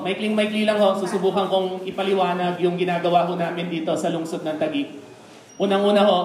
maikling-maikli lang ho, susubukan kong ipaliwanag yung ginagawa ho namin dito sa lungsod ng Taguig. Unang-una ho,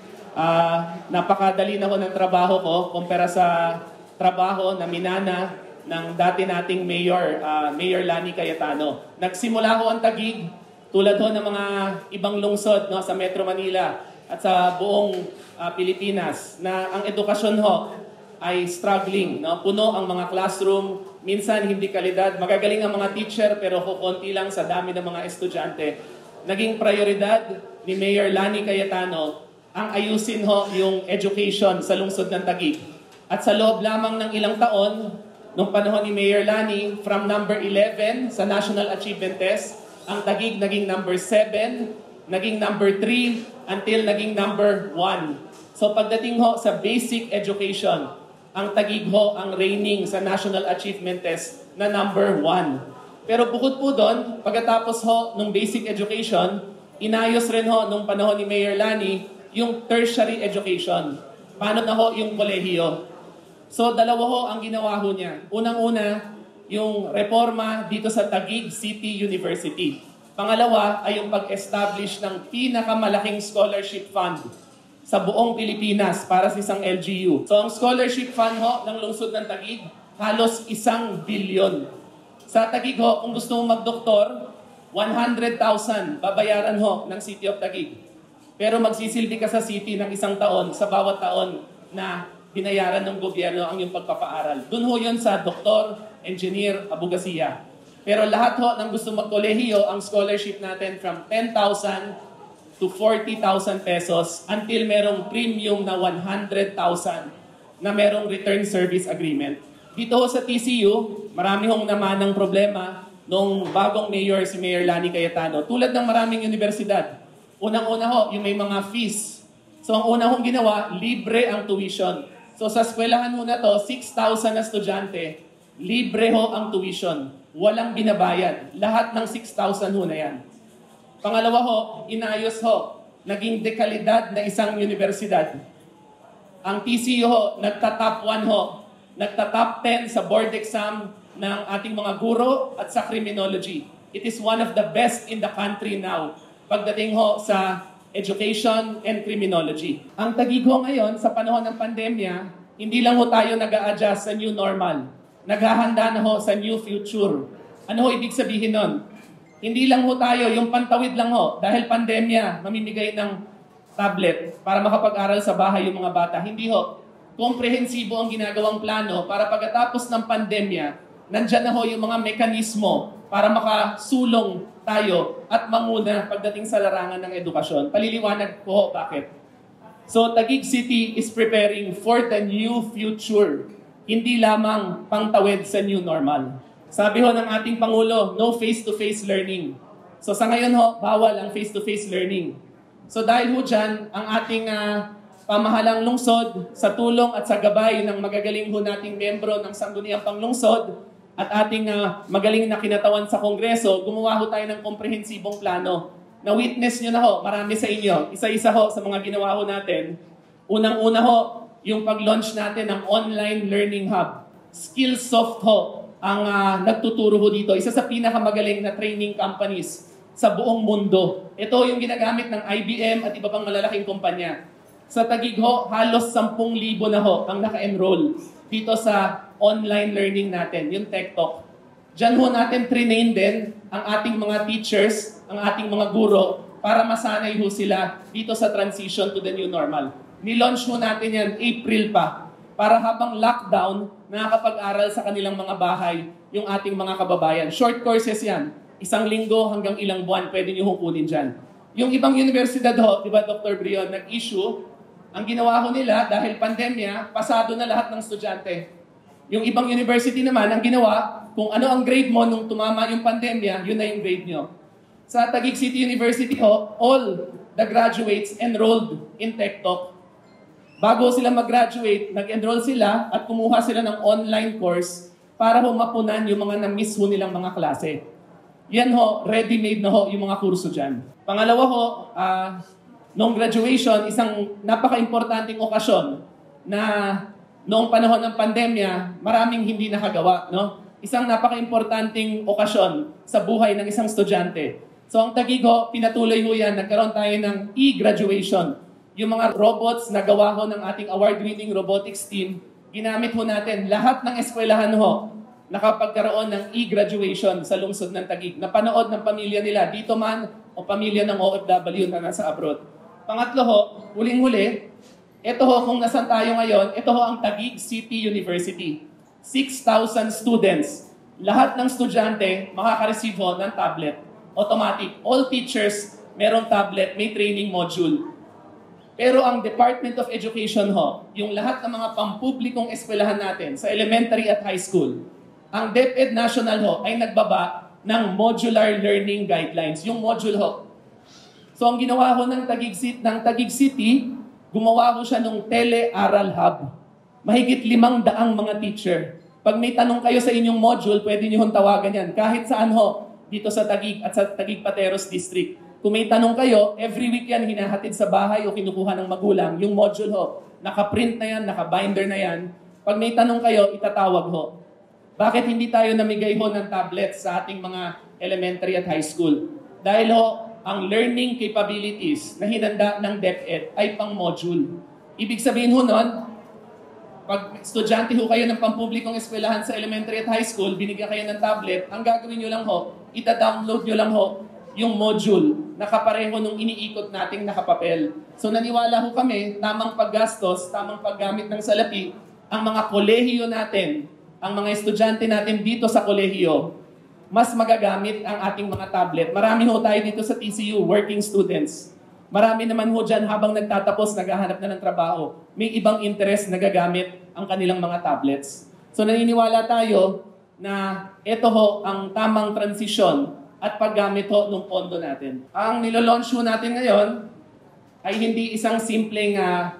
napakadali na ho ng trabaho ko kumpara sa trabaho na minana ng dati nating Mayor Lani Cayetano. Nagsimula ho ang Taguig, tulad ho ng mga ibang lungsod no, sa Metro Manila at sa buong Pilipinas, na ang edukasyon ho ay struggling. No? Puno ang mga classroom, minsan hindi kalidad, magagaling ang mga teacher pero kukunti lang sa dami ng mga estudyante. Naging prioridad ni Mayor Lani Cayetano ang ayusin ho yung education sa lungsod ng Taguig. At sa loob lamang ng ilang taon, nung panahon ni Mayor Lani, from number 11 sa National Achievement Test, ang Taguig naging number 7, naging number 3, until naging number 1. So pagdating ho sa basic education, ang Taguig ho ang reigning sa National Achievement Test na number 1. Pero bukod po doon, pagkatapos ho ng basic education, inayos rin ho nung panahon ni Mayor Lani yung tertiary education. Paano na ho yung kolehiyo? So dalawa ho ang ginawa ho niya. Unang-una, yung reforma dito sa Taguig City University. Pangalawa ay yung pag-establish ng pinakamalaking scholarship fund sa buong Pilipinas para sa isang LGU. So ang scholarship fund ho ng lungsod ng Taguig, halos 1 bilyon. Sa Taguig ho, kung gusto mong magdoktor, 100,000 babayaran ho ng City of Taguig. Pero magsisilbi ka sa city ng 1 taon sa bawat taon na binayaran ng gobyerno ang iyong pagpapaaral. Doon ho yun sa doktor, engineer, abogasiya. Pero lahat ho ng gusto magkolehiyo, ang scholarship natin from 10,000 to 40,000 pesos until merong premium na 100,000 na merong return service agreement. Dito ho sa TCU, marami hong naman ng problema nung bagong mayor, si Mayor Lani Cayetano. Tulad ng maraming universidad, unang-una ho, yung may mga fees. So ang una hong ginawa, libre ang tuition. So sa eskwelahan ho na to, 6,000 na estudyante, libre ho ang tuition. Walang binabayad. Lahat ng 6,000 ho na yan. Pangalawa ho, inayos ho, naging dekalidad na isang universidad. Ang TCU ho, nagta-top 1 ho, nagta-top 10 sa board exam ng ating mga guro at sa criminology. It is one of the best in the country now pagdating ho sa education and criminology. Ang Taguig ho ngayon, sa panahon ng pandemya, hindi lang ho tayo nag-a-adjust sa new normal. Naghahanda na ho sa new future. Ano ho ibig sabihin nun? Hindi lang ho tayo, yung pantawid lang ho, dahil pandemya, mamimigay ng tablet para makapag-aral sa bahay yung mga bata. Hindi ho. Komprehensibo ang ginagawang plano para pagkatapos ng pandemya, nandyan na ho yung mga mekanismo para makasulong tayo at manguna pagdating sa larangan ng edukasyon. Paliliwanag ko ho bakit. So Taguig City is preparing for the new future. Hindi lamang pangtawid sa new normal. Sabi ho ng ating Pangulo, no face-to-face learning. So sa ngayon ho, bawal ang face-to-face learning. So dahil ho dyan, ang ating pamahalang lungsod, sa tulong at sa gabay ng magagaling ho nating membro ng Sangguniang Panglungsod at ating magaling na kinatawan sa Kongreso, gumawa ho tayo ng komprehensibong plano. Na-witness nyo na ho, marami sa inyo. Isa-isa ho sa mga ginawa ho natin. Unang-una ho, yung pag-launch natin ng online learning hub. Skillsoft ho ang nagtuturo ho dito. Isa sa pinakamagaling na training companies sa buong mundo. Ito yung ginagamit ng IBM at iba pang malalaking kumpanya. Sa Taguig ho, halos 10,000 na ho ang naka-enroll dito sa online learning natin, yung Tech Talk. Diyan ho natin trinain din ang ating mga teachers, ang ating mga guro, para masanay ho sila dito sa transition to the new normal. Nilaunch ho natin yan April pa, para habang lockdown, nakakapag-aral sa kanilang mga bahay yung ating mga kababayan. Short courses yan. 1 linggo hanggang ilang buwan, pwede nyo kunin dyan. Yung ibang universidad ho, di ba Dr. Brion, nag-issue, ang ginawa ho nila, dahil pandemya, pasado na lahat ng estudyante. Yung ibang university naman, ang ginawa, kung ano ang grade mo nung tumama yung pandemya, yun na yung grade nyo. Sa Taguig City University ho, all the graduates enrolled in Tech Talk. Bago sila mag-graduate, nag-enroll sila at kumuha sila ng online course para ho mapunan yung mga na-miss ho nilang mga klase. Yan ho, ready-made na ho yung mga kurso dyan. Pangalawa ho, noong graduation, isang napaka-importanting okasyon na noong panahon ng pandemya, maraming hindi nakagawa. No? isang napaka-importanting okasyon sa buhay ng isang estudyante. So ang Taguig ho, pinatuloy ho yan, nagkaroon tayo ng e-graduation. Yung mga robots na gawa ho ng ating award-winning robotics team, ginamit ho natin. Lahat ng eskwelahan ho, nakapagkaroon ng e-graduation sa lungsod ng Taguig. Napanood ng pamilya nila, dito man o pamilya ng OFW na nasa abroad. Pangatlo ho, huling-huli, ito ho kung nasan tayo ngayon, ito ho ang Taguig City University. 6,000 students. Lahat ng estudyante makaka-receive ho ng tablet. Automatic. All teachers merong tablet, may training module. Pero ang Department of Education ho, yung lahat ng mga pampublikong eskwelahan natin sa elementary at high school, ang DepEd National ho ay nagbaba ng modular learning guidelines. Yung module ho. So ang ginawa ho ng Taguig City, gumawa ko siya ng tele-aral hub. Mahigit 500 mga teacher. Pag may tanong kayo sa inyong module, pwede nyo hong tawagan yan. Kahit saan ho, dito sa Taguig at sa Taguig Pateros District. Kung may tanong kayo, every week yan hinahatid sa bahay o kinukuha ng magulang. Yung module ho, naka-print na yan, naka-binder na yan. Pag may tanong kayo, itatawag ho. Bakit hindi tayo namigay ho ng tablets sa ating mga elementary at high school? Dahil ho, ang learning capabilities na hinanda ng DepEd ay pang-module. Ibig sabihin ho nun, pag estudyante ho kayo ng pampublikong eskwelahan sa elementary at high school, binigyan kayo ng tablet, ang gagawin nyo lang ho, ita-download nyo lang ho yung module na kapareho nung iniikot nating nakapapel. So naniwala ho kami, tamang paggastos, tamang paggamit ng salapi, ang mga kolehiyo natin, ang mga estudyante natin dito sa kolehiyo, mas magagamit ang ating mga tablet. Marami ho tayo dito sa TCU, working students. Marami naman ho dyan habang nagtatapos, naghahanap na ng trabaho. May ibang interest na gagamit ang kanilang mga tablets. So naniniwala tayo na ito ho ang tamang transisyon at paggamit ho ng pondo natin. Ang nilolaunch ho natin ngayon ay hindi isang simpleng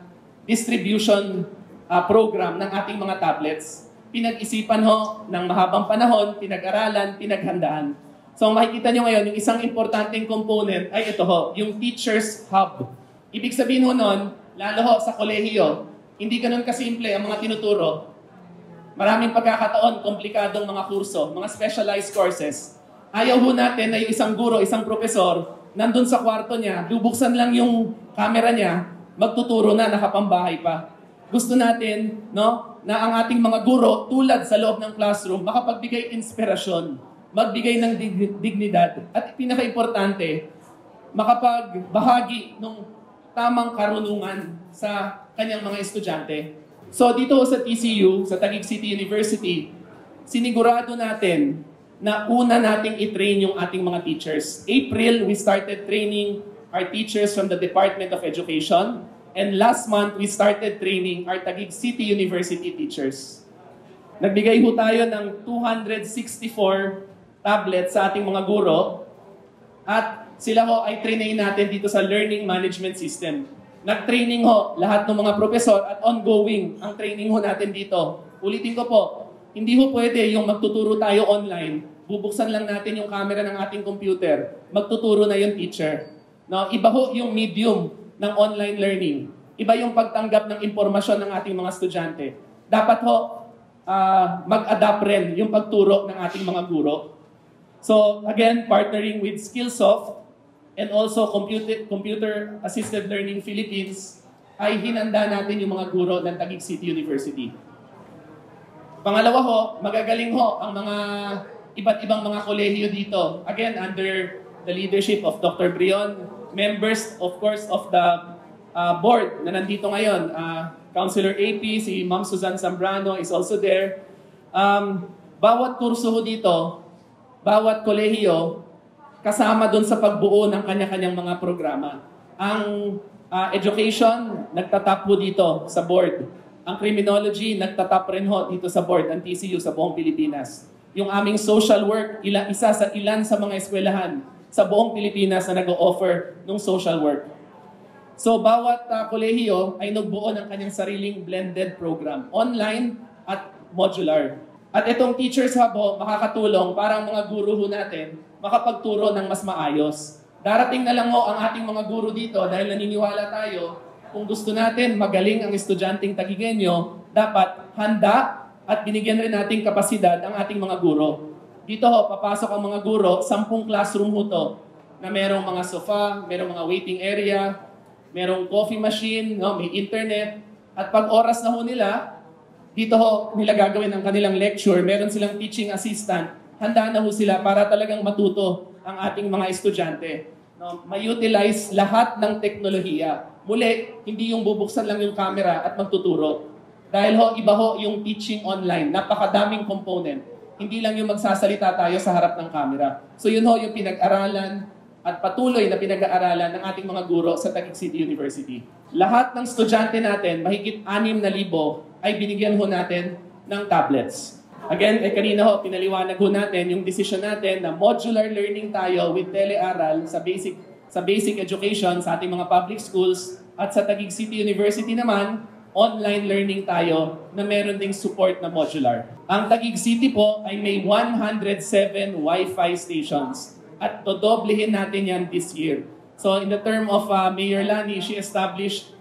distribution program ng ating mga tablets. Pinag-isipan ho ng mahabang panahon, pinag-aralan, pinaghandaan. So makikita nyo ngayon, yung isang importanteng component ay ito ho, yung Teachers Hub. Ibig sabihin ho nun, lalo ho sa kolehiyo, hindi ganun kasimple ang mga tinuturo. Maraming pagkakataon, komplikadong mga kurso, mga specialized courses. Ayaw ho natin na yung isang guro, isang profesor, nandun sa kwarto niya, bubuksan lang yung camera niya, magtuturo na, nakapambahay pa. Gusto natin, no, na ang ating mga guro, tulad sa loob ng classroom, makapagbigay inspirasyon, magbigay ng dignidad, at pinaka-importante, makapagbahagi ng tamang karunungan sa kanyang mga estudyante. So dito sa TCU, sa Taguig City University, sinigurado natin na una nating i-train yung ating mga teachers. April, we started training our teachers from the Department of Education. And last month, we started training our Taguig City University teachers. Nagbigay ho tayo ng 264 tablets sa ating mga guro at sila ho ay trainain natin dito sa Learning Management System. Nag-training ho lahat ng mga profesor at ongoing ang training ho natin dito. Ulitin ko po, hindi ho pwede yung magtuturo tayo online, bubuksan lang natin yung camera ng ating computer, magtuturo na yung teacher. No, iba ho yung medium ng online learning. Iba yung pagtanggap ng impormasyon ng ating mga estudyante. Dapat ho, mag-adapt rin yung pagturo ng ating mga guro. So again, partnering with Skillsoft and also Computer Assisted Learning Philippines, ay hinanda natin yung mga guro ng Taguig City University. Pangalawa ho, magagaling ho ang mga iba't ibang mga kolehiyo dito. Again, under the leadership of Dr. Brion, members, of course, of the board na nandito ngayon. Councilor AP, si Ma'am Suzanne Zambrano is also there. Bawat kurso ho dito, bawat kolehiyo, kasama dun sa pagbuo ng kanya-kanyang mga programa. Ang education, nagtatap ho dito sa board. Ang criminology, nagtatap rin ho dito sa board, ang TCU sa buong Pilipinas. Yung aming social work, isa sa ilan sa mga eskwelahan sa buong Pilipinas na nag-o-offer ng social work. So, bawat kolehiyo ay nagbuo ng kanyang sariling blended program, online at modular. At itong Teachers Hub ho, makakatulong para ang mga guro ho natin makapagturo ng mas maayos. Darating na lang ho ang ating mga guro dito dahil naniniwala tayo, kung gusto natin magaling ang estudyanteng Taguigenyo, dapat handa at binigyan rin nating kapasidad ang ating mga guro. Dito ho, papasok ang mga guro, 10 classroom ho to, na merong mga sofa, merong mga waiting area, merong coffee machine, no, may internet, at pag oras na ho nila, dito ho nila gagawin ang kanilang lecture, meron silang teaching assistant, handa na ho sila para talagang matuto ang ating mga estudyante. No, ma-utilize lahat ng teknolohiya. Muli, hindi yung bubuksan lang yung camera at magtuturo. Dahil ho, iba ho yung teaching online. Napakadaming component. Hindi lang yung magsasalita tayo sa harap ng camera. So yun ho yung pinag-aralan at patuloy na pinag-aaralan ng ating mga guro sa Taguig City University. Lahat ng estudyante natin, mahigit 6,000 ay binigyan ho natin ng tablets. Again, kanina ho, pinaliwanag ho natin yung decision natin na modular learning tayo with telearal sa basic education sa ating mga public schools at sa Taguig City University naman, online learning tayo na meron ding support na modular. Ang Taguig City po ay may 107 Wi-Fi stations at dodoblehin natin yan this year. So in the term of Mayor Lani, she established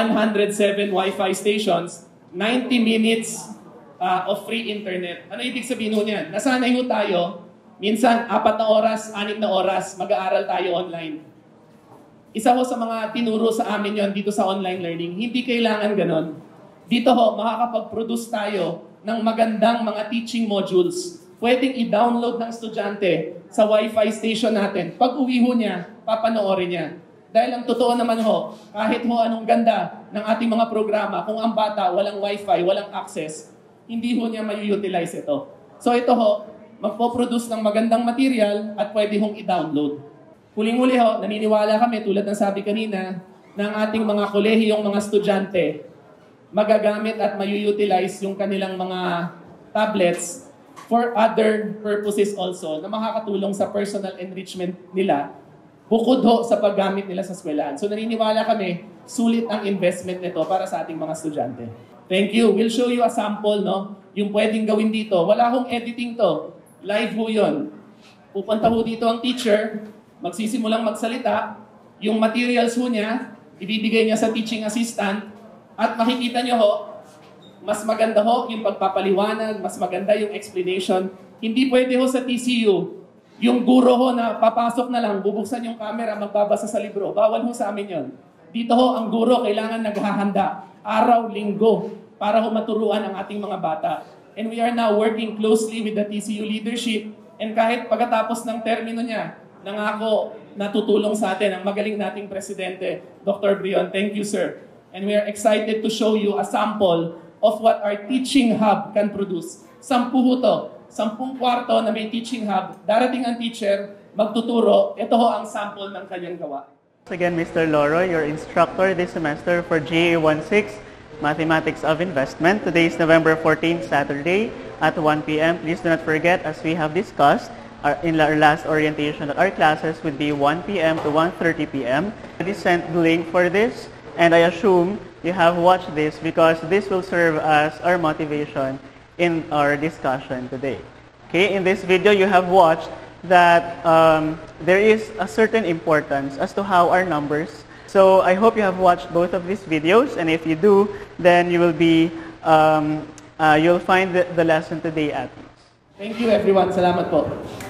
107 Wi-Fi stations, 90 minutes of free internet. Ano ibig sabihin ho niyan? Nasanay ho tayo, minsan 4 na oras, 6 na oras, mag-aaral tayo online. Isa ho sa mga tinuro sa amin yon dito sa online learning, hindi kailangan ganon. Dito ho, makakapag-produce tayo ng magandang mga teaching modules. Pwedeng i-download ng estudyante sa Wi-Fi station natin. Pag uwi ho niya, papanoorin niya. Dahil ang totoo naman ho, kahit ho anong ganda ng ating mga programa, kung ang bata walang Wi-Fi, walang access, hindi ho niya may-utilize ito. So ito ho, magpo-produce ng magandang material at pwede hong i-download. Huling-huli ho, naniniwala kami, tulad ng sabi kanina, ng ating mga kolehiyong mga estudyante, magagamit at may-utilize yung kanilang mga tablets for other purposes also na makakatulong sa personal enrichment nila, bukod ho sa paggamit nila sa eskwelahan. So naniniwala kami, sulit ang investment nito para sa ating mga estudyante. Thank you. We'll show you a sample, no? Yung pwedeng gawin dito. Wala hong editing to. Live ho yun. Pupunta ho dito ang teacher, magsisimulang magsalita, yung materials ho niya, ibibigay niya sa teaching assistant, at makikita niyo ho, mas maganda ho yung pagpapaliwanag, mas maganda yung explanation. Hindi pwede ho sa TCU, yung guro ho na papasok na lang, bubuksan yung camera, magbabasa sa libro. Bawal ho sa amin yon. Dito ho, ang guro kailangan naghahanda, araw, linggo, para ho maturuan ang ating mga bata. And we are now working closely with the TCU leadership, and kahit pagkatapos ng termino niya, nangako natutulong sa atin ang magaling nating presidente, Dr. Brion. Thank you, sir. And we are excited to show you a sample of what our teaching hub can produce. 10 ho to. 10 kwarto na may teaching hub. Darating ang teacher, magtuturo. Ito ho ang sample ng kanyang gawa. Again, Mr. Loro, your instructor this semester for GA16, Mathematics of Investment. Today is November 14, Saturday at 1 p.m. Please do not forget, as we have discussed, in our last orientation, that our classes would be 1 p.m. to 1:30 p.m. I sent the link for this, and I assume you have watched this because this will serve as our motivation in our discussion today. Okay, in this video you have watched that there is a certain importance as to how our numbers. So I hope you have watched both of these videos, and if you do, then you will be you'll find the lesson today at least. Thank you everyone. Salamat po.